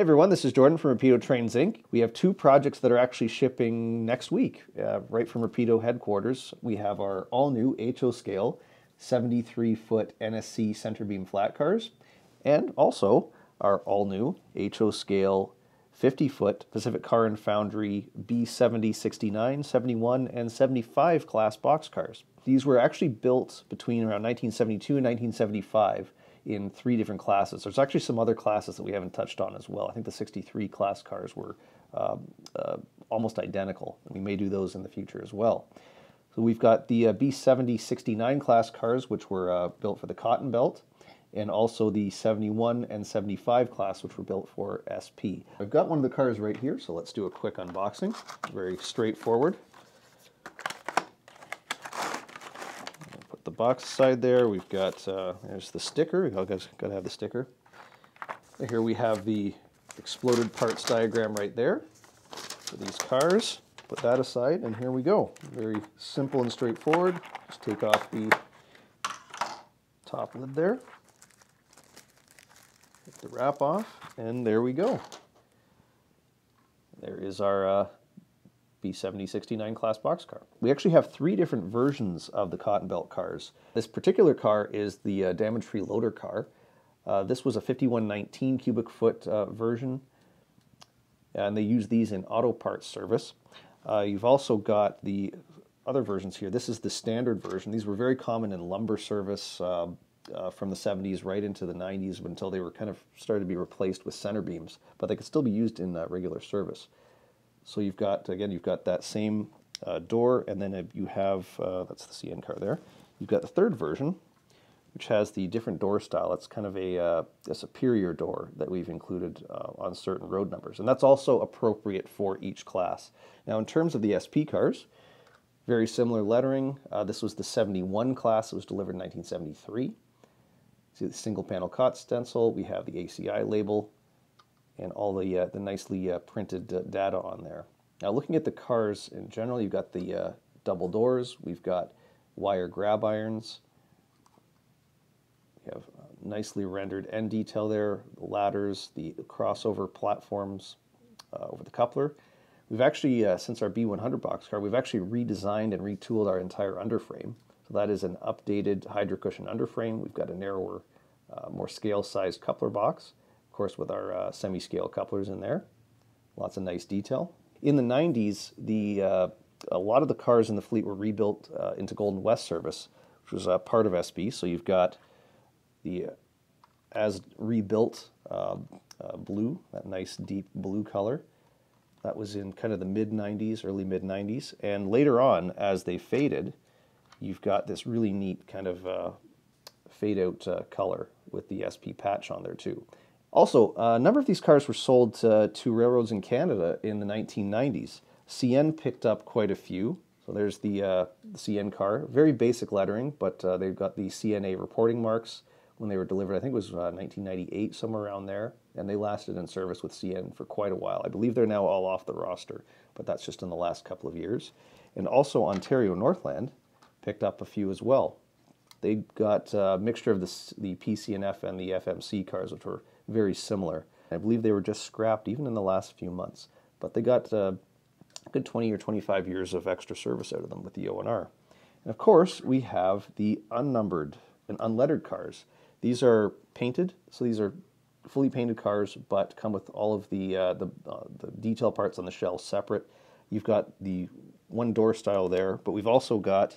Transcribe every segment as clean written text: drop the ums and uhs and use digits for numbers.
Everyone, this is Jordan from Rapido Trains Inc. We have two projects that are actually shipping next week, right from Rapido headquarters. We have our all-new HO scale 73-foot NSC centerbeam flat cars, and also our all-new HO scale 50-foot Pacific Car and Foundry B-70-69, 71, and 75 class boxcars. These were actually built between around 1972 and 1975 in three different classes. There's actually some other classes that we haven't touched on as well. I think the 63 class cars were almost identical. We may do those in the future as well. So we've got the B-70-69 class cars, which were built for the Cotton Belt, and also the 71 and 75 class, which were built for SP. I've got one of the cars right here, so let's do a quick unboxing. Very straightforward. Put the box aside there. We've got, there's the sticker. I've got to have the sticker. Here we have the exploded parts diagram right there for these cars. Put that aside, and here we go. Very simple and straightforward. Just take off the top lid there. Take the wrap off, and there we go. There is our B-70-69 class boxcar. We actually have three different versions of the Cotton Belt cars. This particular car is the damage-free loader car. This was a 5119 cubic foot version, and they use these in auto parts service. You've also got the other versions here. This is the standard version. These were very common in lumber service from the 70s right into the 90s until they were kind of started to be replaced with center beams, but they could still be used in regular service. So you've got, again, you've got that same door, and then you have, that's the CN car there. You've got the third version, which has the different door style. It's kind of a superior door that we've included on certain road numbers, and that's also appropriate for each class. Now, in terms of the SP cars, very similar lettering. This was the 71 class. It was delivered in 1973. See the single panel cot stencil. We have the ACI label and all the nicely printed data on there. Now, looking at the cars in general, you've got the double doors. We've got wire grab irons. We have nicely rendered end detail there, the ladders, the crossover platforms over the coupler. We've actually, since our B100 boxcar, we've actually redesigned and retooled our entire underframe. So that is an updated Hydro Cushion underframe. We've got a narrower, more scale-sized coupler box, of course with our semi-scale couplers in there. Lots of nice detail. In the 90s, a lot of the cars in the fleet were rebuilt into Golden West service, which was part of SP. So you've got the as rebuilt blue, that nice deep blue color. That was in kind of the mid-90s, early mid-90s. And later on, as they faded, you've got this really neat kind of fade-out color with the SP patch on there too. Also, a number of these cars were sold to railroads in Canada in the 1990s. CN picked up quite a few. So there's the CN car, very basic lettering, but they've got the CNA reporting marks when they were delivered. I think it was 1998, somewhere around there, and they lasted in service with CN for quite a while. I believe they're now all off the roster, but that's just in the last couple of years. And also Ontario Northland picked up a few as well. They got a mixture of the PC&F and the FMC cars, which were very similar. I believe they were just scrapped even in the last few months, but they got a good 20 or 25 years of extra service out of them with the O&R. And of course, we have the unnumbered and unlettered cars. These are painted, so these are fully painted cars, but come with all of the detail parts on the shell separate. You've got the one door style there, but we've also got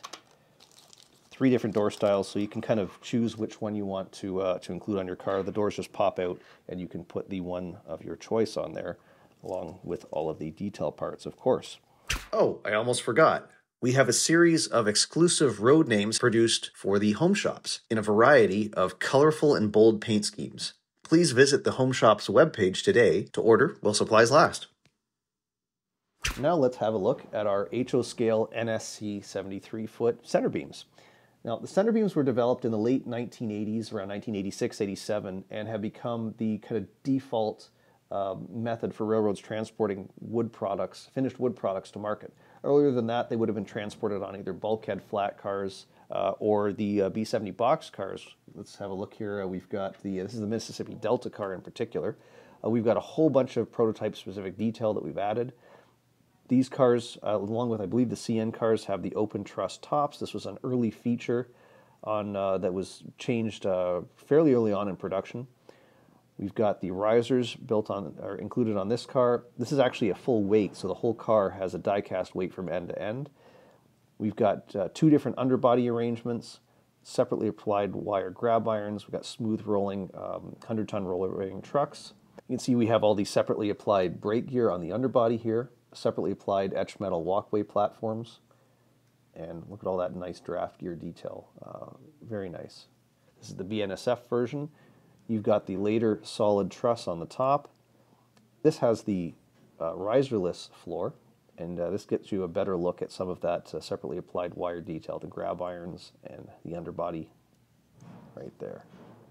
three different door styles, so you can kind of choose which one you want to include on your car. The doors just pop out, and you can put the one of your choice on there, along with all of the detail parts, of course. Oh, I almost forgot. We have a series of exclusive road names produced for the Home Shops in a variety of colorful and bold paint schemes. Please visit the Home Shops webpage today to order while supplies last. Now let's have a look at our HO scale NSC 73-foot center beams. Now, the center beams were developed in the late 1980s, around 1986-87, and have become the kind of default method for railroads transporting wood products, finished wood products to market. Earlier than that, they would have been transported on either bulkhead flat cars or the B-70 box cars. Let's have a look here. We've got this is the Mississippi Delta car in particular. We've got a whole bunch of prototype-specific detail that we've added. These cars, along with, I believe, the CN cars, have the open truss tops. This was an early feature on that was changed fairly early on in production. We've got the risers built on or included on this car. This is actually a full weight, so the whole car has a die-cast weight from end to end. We've got two different underbody arrangements, separately applied wire grab irons. We've got smooth rolling 100-ton roller rating trucks. You can see we have all these separately applied brake gear on the underbody here, separately applied etched metal walkway platforms, and look at all that nice draft gear detail. Very nice. This is the BNSF version. You've got the later solid truss on the top. This has the riserless floor, and this gets you a better look at some of that separately applied wire detail, the grab irons and the underbody right there.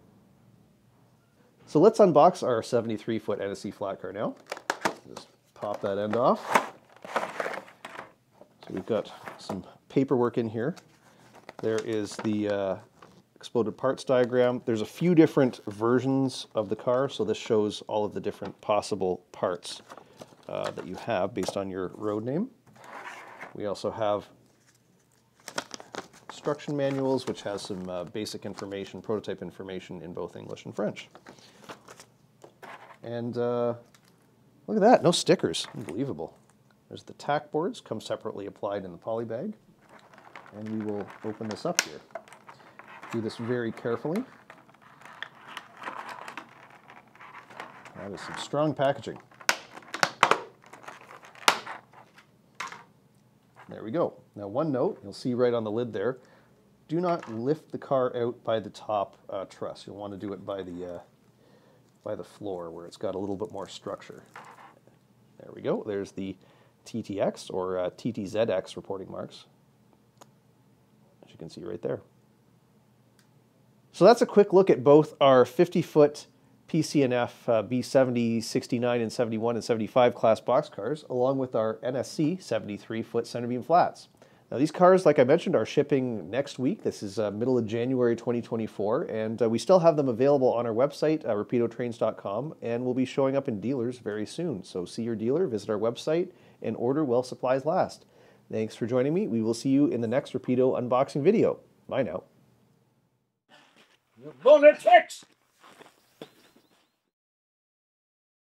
So let's unbox our 73-foot NSC flat car now. Just pop that end off. So we've got some paperwork in here. There is the exploded parts diagram. There's a few different versions of the car, so this shows all of the different possible parts that you have based on your road name. We also have instruction manuals, which has some basic information, prototype information in both English and French. And look at that, no stickers, unbelievable. There's the tack boards, come separately applied in the poly bag. And we will open this up here. Do this very carefully. That is some strong packaging. There we go. Now one note, you'll see right on the lid there, do not lift the car out by the top truss. You'll want to do it by the floor where it's got a little bit more structure. There we go. There's the TTX or TTZX reporting marks, as you can see right there. So that's a quick look at both our 50-foot PC&F B-70-69 and 71 and 75 class boxcars, along with our NSC 73-foot centerbeam flats. Now these cars, like I mentioned, are shipping next week. This is middle of January 2024, and we still have them available on our website, rapidotrains.com, and will be showing up in dealers very soon. So see your dealer, visit our website, and order while supplies last. Thanks for joining me. We will see you in the next Rapido unboxing video. Bye now. Lunatics!